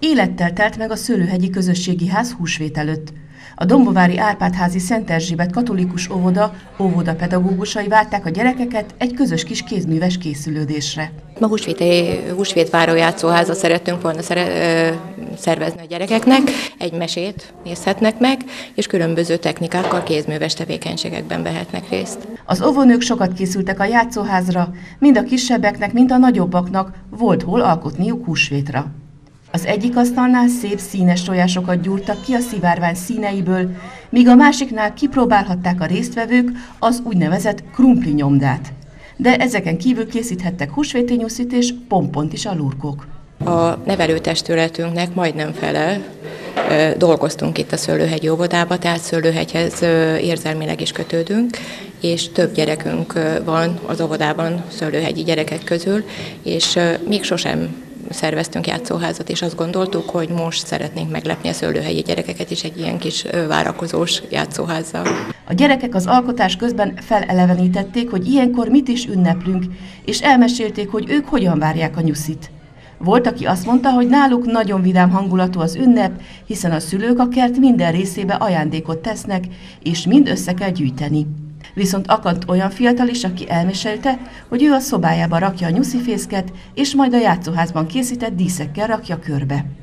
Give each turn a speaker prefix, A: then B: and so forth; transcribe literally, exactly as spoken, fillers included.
A: Élettel telt meg a Szőlőhegyi Közösségi Ház húsvét előtt. A Dombovári Árpád-házi Szent Erzsébet katolikus óvoda óvodapedagógusai várták a gyerekeket egy közös kis kézműves készülődésre.
B: Ma húsvéti, húsvétváró játszóházat szerettünk volna szere, ö, szervezni a gyerekeknek, egy mesét nézhetnek meg, és különböző technikákkal, kézműves tevékenységekben vehetnek részt.
A: Az óvónők sokat készültek a játszóházra, mind a kisebbeknek, mind a nagyobbaknak volt hol alkotniuk húsvétra. Az egyik asztalnál szép színes tojásokat gyúrtak ki a szivárvány színeiből, míg a másiknál kipróbálhatták a résztvevők az úgynevezett krumpli nyomdát. De ezeken kívül készíthettek húsvéti nyuszit és pompont is a lurkok.
B: A nevelőtestületünknek majdnem fele dolgoztunk itt a Szőlőhegyi óvodába, tehát Szőlőhegyhez érzelmileg is kötődünk, és több gyerekünk van az óvodában Szőlőhegyi gyerekek közül, és még sosem szerveztünk játszóházat, és azt gondoltuk, hogy most szeretnénk meglepni a szőlőhegyi gyerekeket is egy ilyen kis várakozós játszóházzal.
A: A gyerekek az alkotás közben felelevenítették, hogy ilyenkor mit is ünneplünk, és elmesélték, hogy ők hogyan várják a nyuszit. Volt, aki azt mondta, hogy náluk nagyon vidám hangulatú az ünnep, hiszen a szülők a kert minden részébe ajándékot tesznek, és mind össze kell gyűjteni. Viszont akadt olyan fiatal is, aki elmesélte, hogy ő a szobájába rakja a nyuszifészket, és majd a játszóházban készített díszekkel rakja körbe.